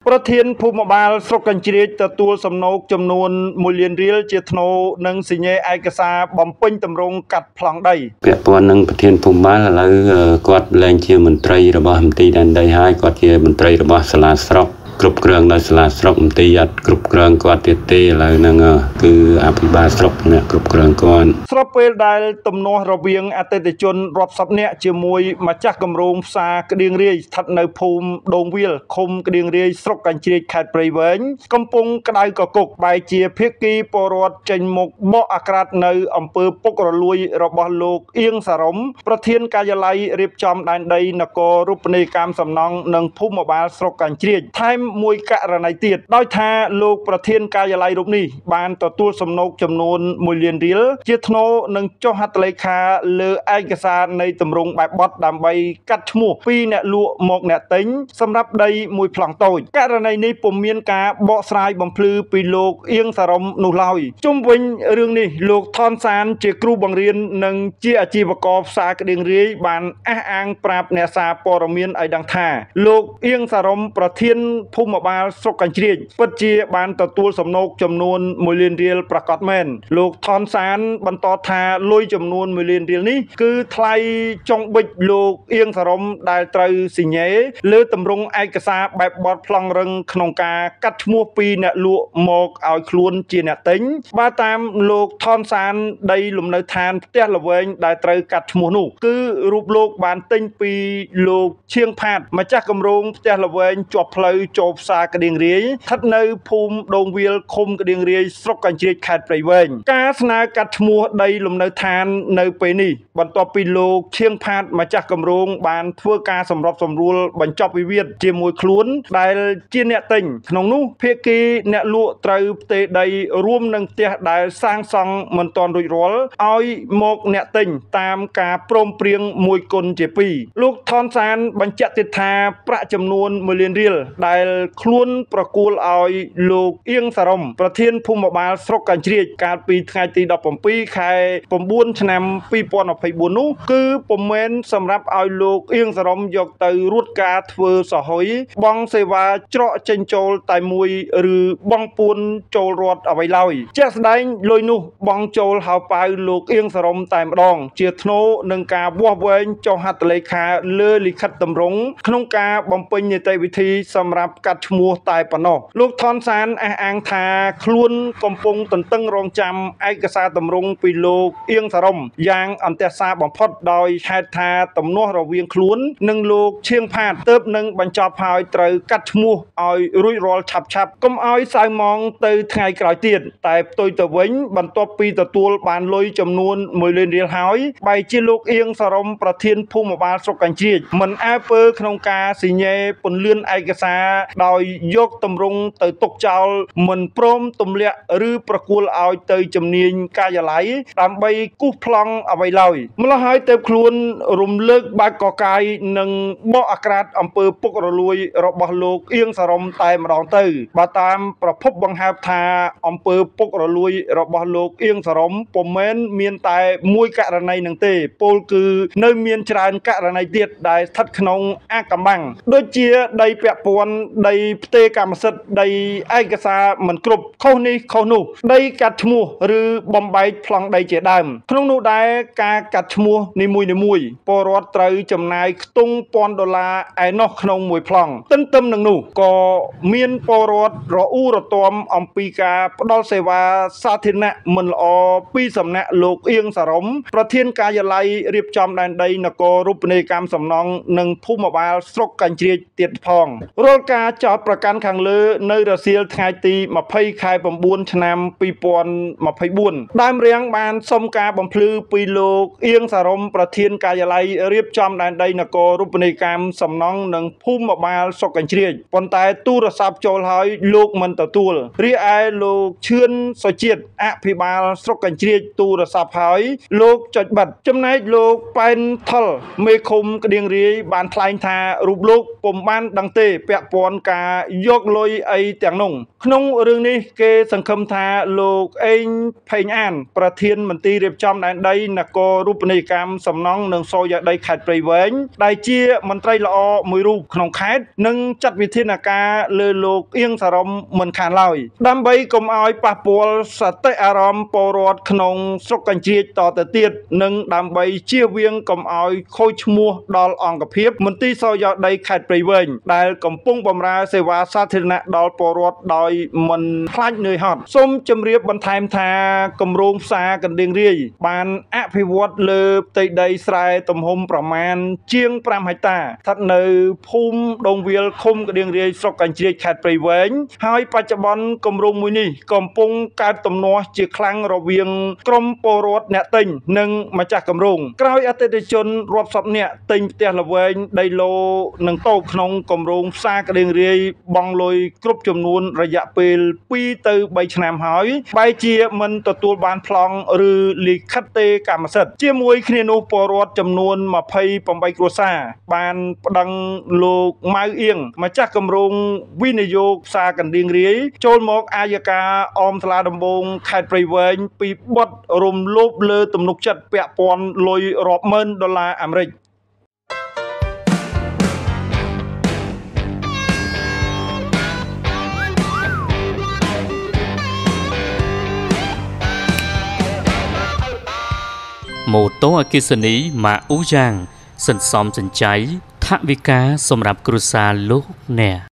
ប្រធានភូមិបាលស្រុកកញ្ជ្រៀតទទួលសំណូកចំនួន1លានរៀលជាថ្នូរនិងសញ្ញេឯកសារបំពេញតម្រង់កាត់ប្លង់ដីពាក់ព័ន្ធនឹងប្រធានភូមិបាលឥឡូវគាត់ឡើងជាមន្ត្រីរបស់មន្ត្រីដែនដីហើយគាត់ជាមន្ត្រីរបស់សាលាស្រុកគ្រប់គ្រងដោយសាលាស្រុកមន្ត្រីអត់គ្រប់គ្រងគាត់ទៀតទេឥឡូវហ្នឹងគឺអភិបាលស្រុកអ្នកគ្រប់គ្រងគាត់ស្របពេលដែលទំនាស់រវាងអតិថិជនរាប់សិបនាក់ជាមួយម្ចាស់គម្រោងផ្សារក្តៀងរាយស្ថិតនៅភូមិដងវាលឃុំក្តៀងរាយស្រុកកញ្ជ្រៀតខេត្តព្រៃវែងកំពុងក្តៅកគុកបែរជាភាគីពលរដ្ឋចេញមុខបកអាក្រាតនៅអំពើពុករលួយរបស់លោកអៀងសារ៉ុមប្រធានការិយាល័យរៀបចំដែនដីនគររូបនីយកម្មសំណង់និងភូមិបាលស្រុកកញ្ជ្រៀតថែមមួយករណីទៀតដោយថាលោកប្រធានការិយាល័យរូបនេះបានទទួលសំណូកចំនួន1លានរៀលជាថ្នូរនឹងចុះហត្ថលេខាលើឯកសារនៃទម្រង់បែបបទដើម្បីកាត់ឈ្មោះពីអ្នកលក់មកអ្នកទិញសម្រាប់ដីមួយប្លង់តូចករណីនេះពុំមានការបកស្រាយបំភ្លឺពីលោកអៀងសារ៉ុមនោះឡើយជុំវិញរឿងនេះលោកថនសានជាគ្រូបង្រៀននិងជាអាជីវករផ្សារក្តៀងរាយបានអះអាងប្រាប់អ្នកសារព័ត៌មានឲ្យដឹងថាលោកអៀងសារ៉ុមប្រធានភូមិបាលស្រុកកញ្ជ្រៀតពិតជាបានទទួលសំណូកចំនួន1លានរៀលប្រកាសមែនលោកថនសានបន្តថាលុយចំនួន1លានរៀលនេះគឺថ្លៃចុងបិចលោកអៀងសារ៉ុមដែលត្រូវសញ្ញេលើទម្រង់ឯកសារបែបបទប្លង់រឹងក្នុងការកាត់ឈ្មោះពីអ្នកលក់មកឲ្យខ្លួនជាអ្នកទិញបើតាមលោកថនសានដីលំនៅឋានផ្ទះល្វែងដែលត្រូវកាត់ឈ្មោះនោះគឺរូបលោកបានទិញពីលោកឈៀងផាតម្ចាស់គម្រោងផ្ទះល្វែងជាប់ផ្លូវចូលផ្សារក្តៀងរាយស្ថិតនៅភូមិដងវាលឃុំក្តៀងរាយស្រុកកញ្ជ្រៀតខេត្តព្រៃវែងការស្នើកាត់ឈ្មោះដីលំនៅឋាននៅពេលនេះបន្ទាប់ពីលោកឈៀងផាតម្ចាស់គម្រោងបានធ្វើការសម្របសម្រួលបញ្ចប់វិវាទជាមួយខ្លួនដែលជាអ្នកទិញក្នុងនោះភាគីអ្នកលក់ត្រូវផ្ទេរដីរួមនឹងផ្ទះដែលសាងសង់មិនទាន់រួចរាល់ឲ្យមកអ្នកទិញតាមការព្រមព្រៀងមួយគុណជាពីរលោកថនសានបញ្ជាក់ទៀតថាប្រាក់ចំនួន1លានរៀលដែលខ្លួនប្រគល់ឲ្យលោកអៀងសារ៉ុមប្រធានភូមិបាលស្រុកកញ្ជ្រៀតកាលពីថ្ងៃទី17ខែ9ឆ្នាំ2024នោះគឺពុំមែនសម្រាប់ឲ្យលោកអៀងសារ៉ុមយកទៅរួតការធ្វើសហុយបង់សេវាច្រកចេញចូលតែមួយឬបង់ពួនចូលរដ្ឋអ្វីឡើយជាក់ស្ដែងលុយនោះបង់ចូលហៅប៉ៅលោកអៀងសារ៉ុមតែម្ដងជាថ្នូរនឹងការវាស់វែងចុះហត្ថលេខាលើលិខិតតម្រង់ក្នុងការបំពេញនីតិវិធីសម្រាប់កាត់ឈ្មោះតែប៉ុណ្ណោះលោកថនសានអះអាងថាខ្លួនកំពុងទន្ទឹងរង់ចាំឯកសារតម្រង់ពីលោកអៀងសារ៉ុមយ៉ាងអន្ទះសារបំផុតដោយហេតុថាទំនាស់រវាងខ្លួននិងលោកឈៀងផាតទើបនឹងបញ្ចប់ហើយត្រូវកាត់ឈ្មោះឲ្យរួចរាល់ឆាប់កុំឲ្យសៅម៉ងទៅថ្ងៃក្រោយទៀតតែផ្ទុយទៅវិញបន្ទាប់ពីទទួលបានលុយចំនួន1លានរៀលហើយបែរជាលោកអៀងសារ៉ុមប្រធានភូមិបាលស្រុកកញ្ជ្រៀតមិនអើពើក្នុងការសញ្ញេពន្លឿនឯកសារដោយយកទម្រង់ទៅទុកចោលមិនព្រមទម្លាក់ឬប្រគល់ឲ្យទៅជំនាញការិយាល័យដើម្បីគូសប្លង់អ្វីឡើយម្ល៉េះហើយទៅខ្លួនរំលើកបើកកកាយនិងបកអាក្រាតអំពើពុករលួយរបស់លោកអៀងសារ៉ុមតែម្ដងទៅបើតាមប្រភពបង្ហើបថាអំពើពុករលួយរបស់លោកអៀងសារ៉ុមពុំមែនមានតែមួយករណីនឹងទេពោលគឺនៅមានច្រើនករណីទៀតដែលស្ថិតក្នុងអាកំបាំងដូចជាដីពាក់ព័ន្ធដីផ្ទេរកម្មសិទ្ធិដីឯកសារមិនគ្រប់ខុសនេះខុសនោះដីកាត់ឈ្មោះឬបំបែកប្លង់ដីជាដើមក្នុងនោះដែរការកាត់ឈ្មោះនីមួយពលរដ្ឋត្រូវចំណាយខ្ទង់$1000ឯណោះក្នុងមួយប្លង់ទន្ទឹមនឹងនោះក៏មានពលរដ្ឋរអ៊ូរទាំអំពីការផ្ដល់សេវាសាធារណៈមិនល្អពីសំណាក់លោកអៀងសារ៉ុមប្រធានការិយាល័យរៀបចំដែនដីនគររូបនីយកម្មសំណង់និងភូមិបាលស្រុកកញ្ជ្រៀតទៀតផងរាល់ការចោទប្រកាន់ខាងលើនៅរសៀលថ្ងៃទី20ខែ9ឆ្នាំ2024ដើមរៀងបានសុំការបំភ្លឺពីលោកអៀងសារ៉ុមប្រធានការិយាល័យរៀបចំដែនដីនគររូបនីយកម្មសំណង់និងភូមិបាលស្រុកកញ្ជ្រៀតប៉ុន្តែទូរស័ព្ទចូលហើយលោកមិនទទួលរីឯលោកឈឿនសុជាតិអភិបាលស្រុកកញ្ជ្រៀតទូរស័ព្ទហើយលោកចុចបិទចំណែកលោកប៉ែនថុលមេឃុំក្តៀងរាយបានថ្លែងថារូបលោកពុំបានដឹងទេពាក់ព័ន្ធការយកលុយអីទាំងនោះក្នុងរឿងនេះគេសង្ឃឹមថាលោកអេងផេងអានប្រធានមន្ត្រីរៀបចំដែនដីនគររូបនីយកម្មសំណង់និងសូរ្យដីខេត្តព្រៃវែងដែលជាមន្ត្រីល្អមួយរូបក្នុងខេត្តនឹងចាត់វិធានការលើលោកអៀងសារ៉មមិនខានឡើយដើម្បីកុំឲ្យប៉ះពាល់សតិអារម្មណ៍ពលរដ្ឋក្នុងស្រុកកញ្ជ្រៀចតទៅទៀតនិងដើម្បីជៀសវាងកុំឲ្យខូចឈ្មោះដល់អង្គភាពមន្ត្រីសូរ្យដីខេត្តព្រៃវែងដែលកំពុងបម្រើសេវាសាធារណៈដល់ពលរដ្ឋដោយមិនខ្លាចនឿយហត់សូមជម្រាបបន្ថែមថាគម្រោងផ្សារកណ្ដៀងរាយបានអភិវឌ្ឍលើផ្ទៃដីស្រែទំហំប្រមាណជាង5ហិកតាស្ថិតនៅភូមិដងវាលឃុំកណ្ដៀងរាយស្រុកកញ្ជ្រៀចខេត្តព្រៃវែងហើយបច្ចុប្បន្នគម្រោងមួយនេះកំពុងកើតទំនាស់ជាខ្លាំងរវាងក្រុមពលរដ្ឋអ្នកទិញនិងម្ចាស់គម្រោងក្រោយអតិថិជនរាប់សិបនាក់ទិញផ្ទះល្វែងដីឡូនិងតូបក្នុងគម្រោងផ្សារកណ្ដៀងរាយបង់លុយគ្រប់ចំនួនរយៈពេល2ទៅ3ឆ្នាំហើយបែរជាមិនទទួលបានប្លង់ឬលិខិតទេកម្មសិទ្ធិជាមួយគ្នានោះពលរដ្ឋចំនួន28គ្រួសារបានប្តឹងលោកម៉ៅអៀងម្ចាស់គម្រោងវិនិយោគផ្សារកណ្ដៀងរាយចូលមកអាយកាអមសាលាដំបងខេត្តព្រៃវែងពីបទរំលោភលើទំនុកចិត្តពាក់ព័ន្ធលុយរាប់ម៉ឺនដុល្លារអាមេរិកម៉ូតូអគ្គិសនីម៉ាអ៊ូយ៉ាងសន្សំសំចៃថវិកាសម្រាប់គ្រួសារលោកអ្នក